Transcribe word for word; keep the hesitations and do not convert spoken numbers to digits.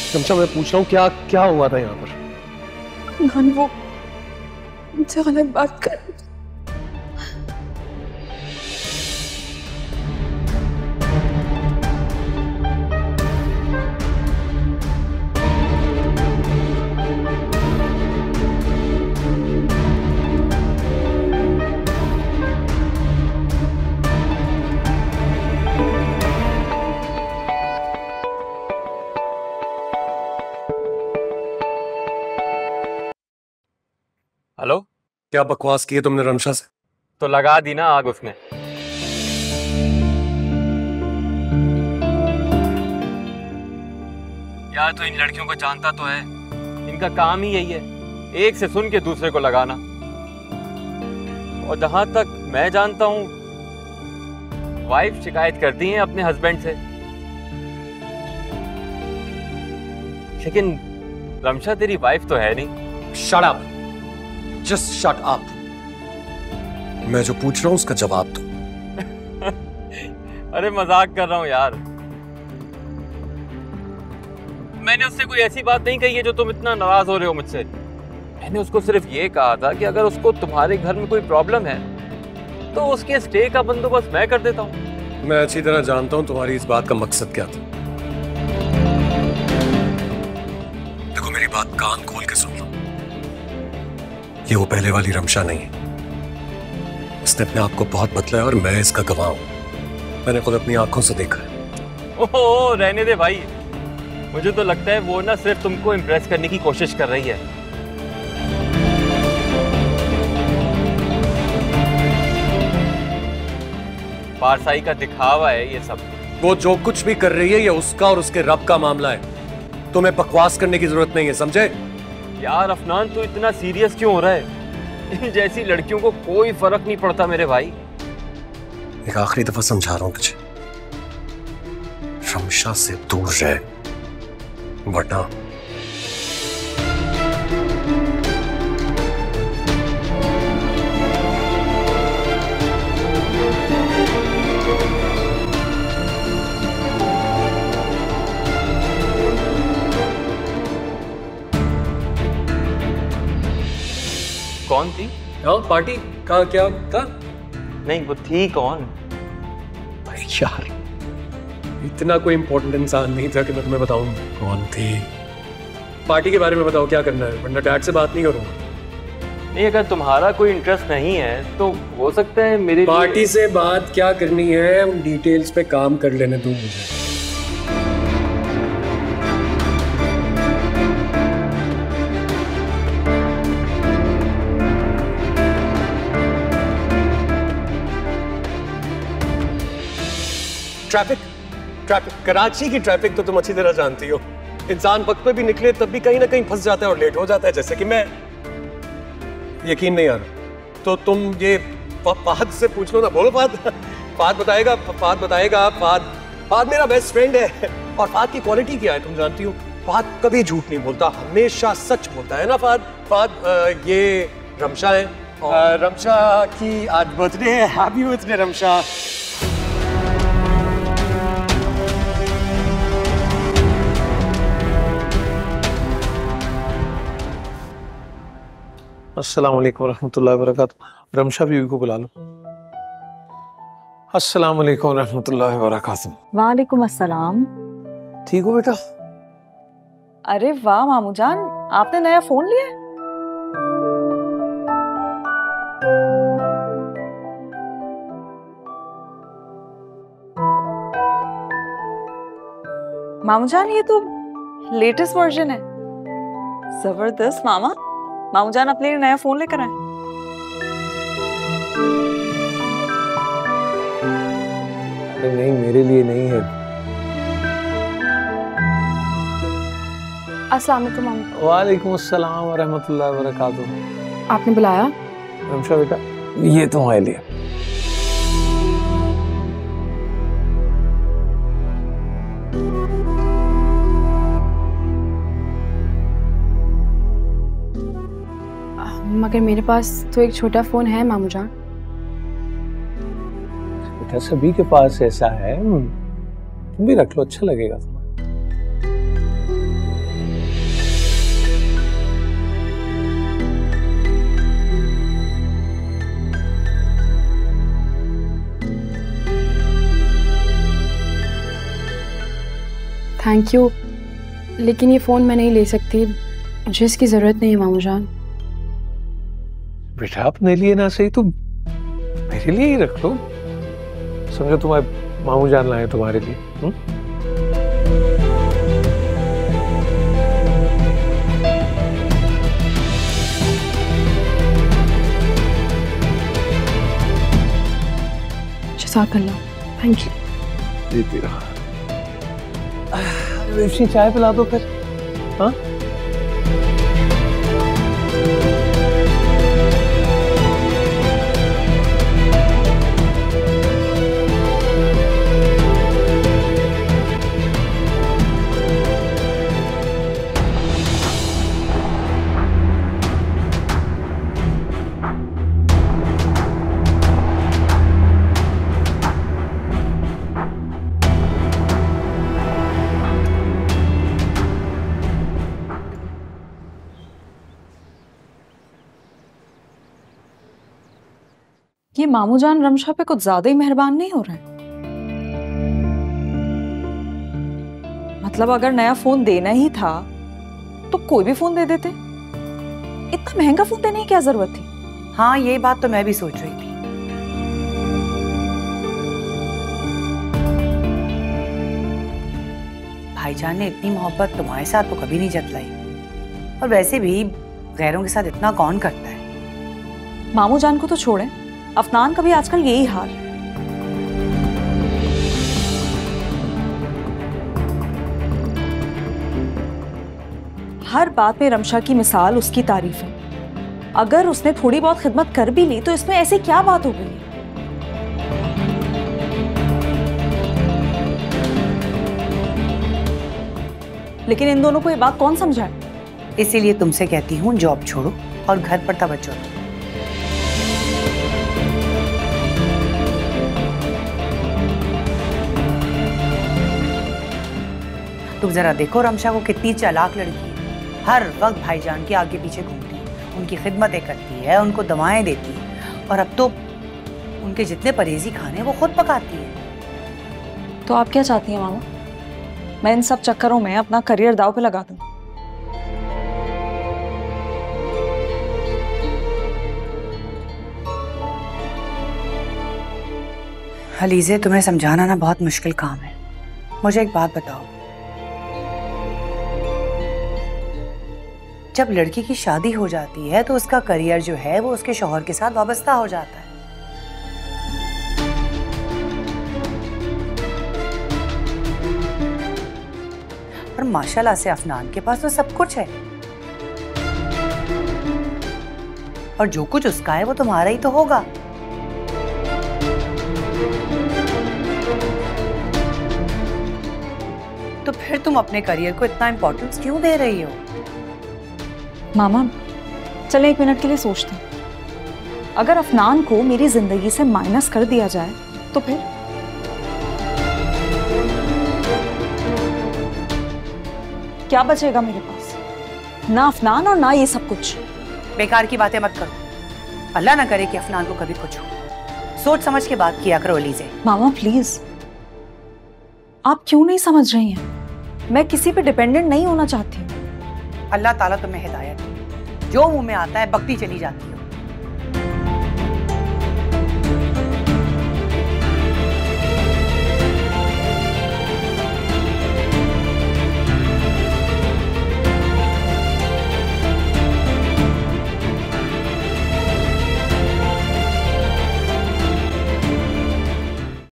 रमशा मैं पूछ रहा हूँ क्या क्या हुआ था यहाँ पर? नानी वो मुझसे गलत बात कर। हेलो, क्या बकवास की है तुमने रमशा से? तो लगा दी ना आग उसने। यार तो इन लड़कियों को जानता तो है, इनका काम ही यही है, एक से सुन के दूसरे को लगाना। और जहां तक मैं जानता हूं, वाइफ शिकायत करती है अपने हस्बैंड से। लेकिन रमशा तेरी वाइफ तो है नहीं। Shut up, just shut up. मैं जो पूछ रहा हूं उसका जवाब दो। अरे मजाक कर रहा हूं यार, मैंने उससे कोई ऐसी बात नहीं कही है जो तुम इतना नाराज हो रहे हो मुझसे। मैंने उसको सिर्फ ये कहा था कि अगर उसको तुम्हारे घर में कोई प्रॉब्लम है तो उसके स्टे का बंदोबस्त मैं कर देता हूँ। मैं अच्छी तरह जानता हूं तुम्हारी इस बात का मकसद क्या था। देखो मेरी बात कान खोल के सुन लो, ये वो पहले वाली रमशा नहीं है। इसने अपने आप को बहुत बदला है और मैं इसका गवाह हूं। मैंने खुद अपनी आंखों से देखा है। ओहो रहने दे भाई, मुझे तो लगता है वो ना सिर्फ तुमको इम्प्रेस करने की कोशिश कर रही है। पारसाई का दिखावा है ये सब। वो जो कुछ भी कर रही है ये उसका और उसके रब का मामला है। तुम्हें बकवास करने की जरूरत नहीं है, समझे? यार अफनान तू इतना सीरियस क्यों हो रहा है? इन जैसी लड़कियों को कोई फर्क नहीं पड़ता मेरे भाई। एक आखिरी दफा समझा रहा हूं तुझे, रमशा से दूर रह, वरना कौन थी? हाँ पार्टी कहाँ क्या था? नहीं वो थी कौन? भाई यार इतना कोई इंपॉर्टेंट इंसान नहीं था कि मैं तुम्हें बताऊं कौन थी। पार्टी के बारे में बताओ क्या करना है, वरना डैड से बात नहीं करूंगा। नहीं अगर तुम्हारा कोई इंटरेस्ट नहीं है तो हो सकता है मेरे पार्टी लिए... से बात क्या करनी है, उन डिटेल्स पे काम कर लेने दो मुझे। ट्रैफिक ट्रैफिक कराची की ट्रैफिक तो तुम अच्छी तरह जानती हो। इंसान वक्त पे भी निकले तब भी कहीं ना कहीं फंस जाता है और लेट हो जाता है, जैसे कि मैं। यकीन नहीं आ रहा तो तुम ये फहद से पूछ लो ना। बोलो फहद। फहद बताएगा फहद बताएगा फहद फहद मेरा बेस्ट फ्रेंड है और फहद की क्वालिटी क्या है तुम जानती हो। फहद कभी झूठ नहीं बोलता, हमेशा सच बोलता है ना फहद। फहद ये रमशा है और रमशा की आज बर्थडे है। Happy birthday Ramsha. अस्सलाम वालेकुम रहमतुल्लाहि व बरकातुहू। रमशा बीवी को बुला लो। अस्सलाम वालेकुम रहमतुल्लाहि व बरकातुहू। वालेकुम अस्सलाम। ठीक हो बेटा? अरे वाह मामू जान, आपने नया फोन लिया है? मामू जान ये तो लेटेस्ट वर्जन है। जबरदस्त मामा। मामू जान अपने लिए नया फोन लेकर आए। अरे नहीं मेरे लिए नहीं है। अस्सलाम वालेकुम मामू। वालेकुम अस्सलाम व रहमतुल्लाहि व बरकातुहू। आपने बुलाया? रमशा बेटा ये तुम्हारे लिए। मगर मेरे पास तो एक छोटा फोन है मामू जान। बेटा सभी के पास ऐसा है, तुम भी रख लो, अच्छा लगेगा तुम्हें। थैंक यू, लेकिन ये फ़ोन मैं नहीं ले सकती, मुझे इसकी ज़रूरत नहीं है मामू जान। बेटा अपने लिए ना सही तो मेरे लिए ही रख लो। समझो तुम्हारे मामू जान लाए तुम्हारे लिए। हुँ? जज़ाकल्लाह, थैंक यू। जीती रहो। ऋषि चाय पिला दो फिर। हाँ ये मामू जान रमशा पे कुछ ज्यादा ही मेहरबान नहीं हो रहे हैं? मतलब अगर नया फोन देना ही था तो कोई भी फोन दे देते, इतना महंगा फोन देने की क्या जरूरत थी? हाँ, ये बात तो मैं भी सोच रही थी। भाईजान ने इतनी मोहब्बत तुम्हारे साथ तो कभी नहीं जतलाई, और वैसे भी गैरों के साथ इतना कौन करता है। मामू जान को तो छोड़े, अफनान का भी आजकल यही हाल। हर बात में रमशा की मिसाल उसकी तारीफ है। अगर उसने थोड़ी बहुत खिदमत कर भी ली तो इसमें ऐसी क्या बात हो गई? लेकिन इन दोनों को ये बात कौन समझाए? इसीलिए तुमसे कहती हूँ जॉब छोड़ो और घर पर तवज्जो दो। तुम जरा देखो रमशा को, कितनी चालाक लड़की है। हर वक्त भाईजान के आगे पीछे घूमती है, उनकी खिदमतें करती है, उनको दवाएं देती है, और अब तो उनके जितने परहेजी खाने वो खुद पकाती है। तो आप क्या चाहती हैं मामा? मैं इन सब चक्करों में अपना करियर दांव पे लगा दूं? हलीजे, तुम्हें समझाना ना बहुत मुश्किल काम है। मुझे एक बात बताओ, जब लड़की की शादी हो जाती है तो उसका करियर जो है वो उसके शौहर के साथ वाबस्ता हो जाता है। और माशाल्लाह से अफनान के पास तो सब कुछ है, और जो कुछ उसका है वो तुम्हारा ही तो होगा। तो फिर तुम अपने करियर को इतना इंपॉर्टेंस क्यों दे रही हो? मामा चले एक मिनट के लिए सोचते हैं। अगर अफनान को मेरी जिंदगी से माइनस कर दिया जाए तो फिर क्या बचेगा मेरे पास? ना अफनान और ना ये सब कुछ। बेकार की बातें मत करो। अल्लाह ना करे कि अफनान को कभी कुछ हो। सोच समझ के बात किया करो अलीजे। मामा प्लीज, आप क्यों नहीं समझ रही हैं? मैं किसी पे डिपेंडेंट नहीं होना चाहती हूँ। अल्लाह ताला तुम्हें हिदायत दे। जो मुंह में आता है बकती चली जाती हो।